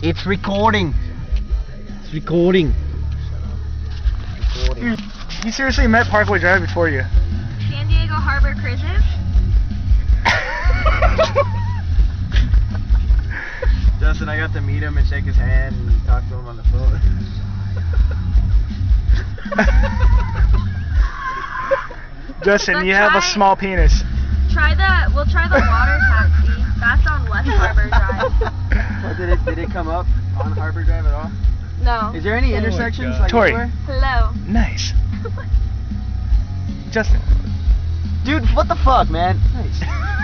It's recording. It's recording. Dude, you seriously met Parkway Drive before you? San Diego Harbor Cruises. Justin, I got to meet him and shake his hand and talk to him on the phone. Justin, you have a small penis. We'll try the water taxi. That's on West Harbor Drive. Well, did it come up on Harbor Drive at all? No. Is there any intersections like Tori. anywhere? Hello. Nice. Justin. Dude, what the fuck, man? Nice.